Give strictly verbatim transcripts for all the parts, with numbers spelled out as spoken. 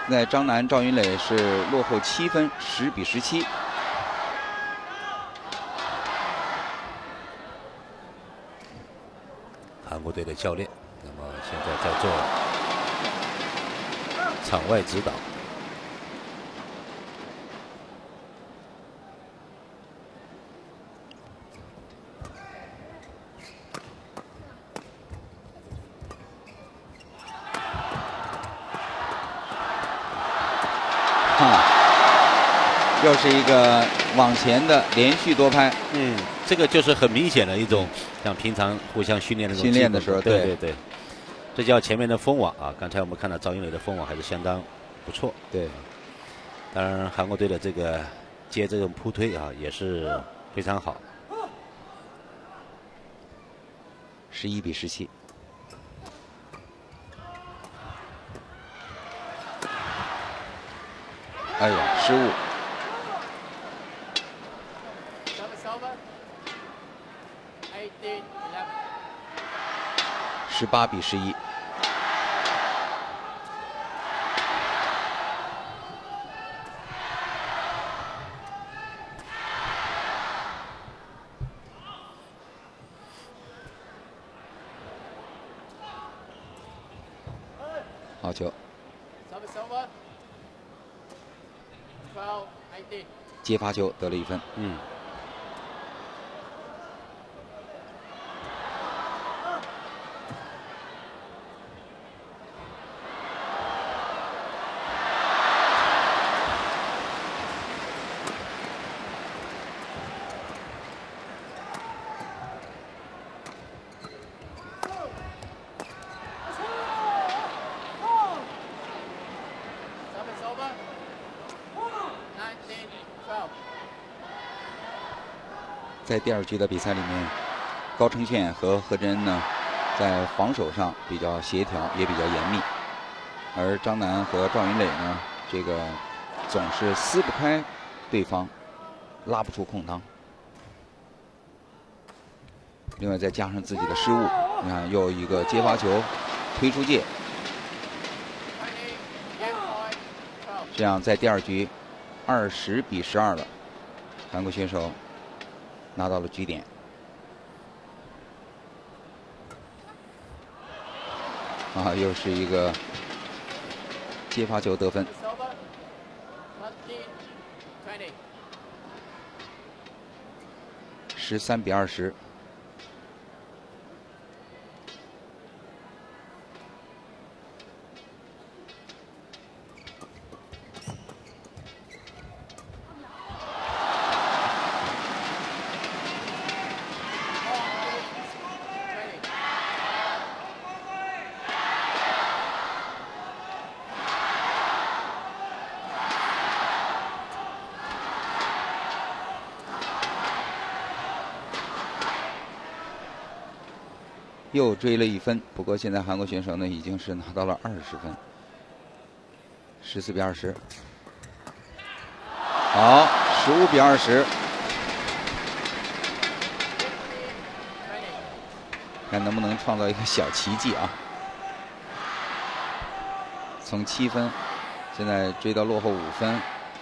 在张楠、赵云磊是落后七分，十比十七。 韩国队的教练，那么现在在做场外指导。 又是一个往前的连续多拍， 嗯，这个就是很明显的一种像平常互相训练的训练的时候， 对对对，这叫前面的封网啊。刚才我们看到赵云磊的封网还是相当不错， 对。 当然韩国队的这个接这种扑推啊也是非常好。 十一比十七。哎呀，失误。十八比十一。好球。接发球得了一分。 嗯。 在第二局的比赛里面，高承炫和何真恩呢，在防守上比较协调，也比较严密，而张楠和赵云磊呢，这个总是撕不开对方，拉不出空当。另外再加上自己的失误，你看又一个接发球推出界，这样在第二局二十比十二了，韩国选手拿到了局点。啊，又是一个接发球得分。十三比二十。又追了一分，不过现在韩国选手呢已经是拿到了二十分，十四比二十。好，十五比二十。看能不能创造一个小奇迹啊！从七分，现在追到落后五分。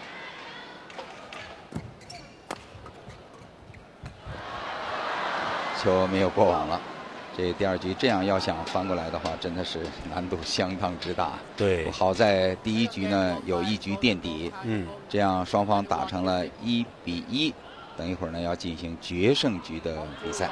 球没有过网了。这第二局这样要想翻过来的话，真的是难度相当之大。 对， 好在第一局呢有一局垫底， 嗯， 这样双方打成了一比一。等一会儿呢要进行决胜局的比赛。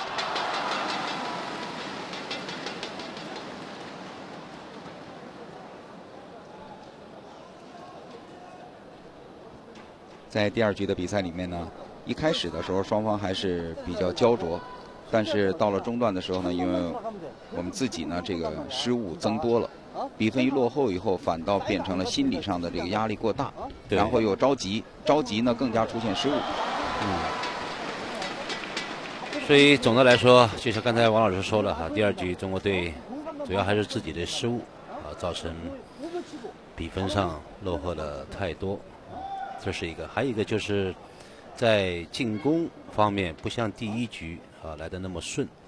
在第二局的比赛里面呢，一开始的时候双方还是比较焦灼。但是到了中段的时候呢，因为我们自己呢这个失误增多了，比分一落后以后，反倒变成了心理上的这个压力过大，然后又着急，着急呢更加出现失误。 嗯。所以总的来说，就像刚才王老师说了哈，第二局中国队主要还是自己的失误啊，造成比分上落后了太多。这是一个，还有一个就是在进攻方面不像第一局啊来的那么顺。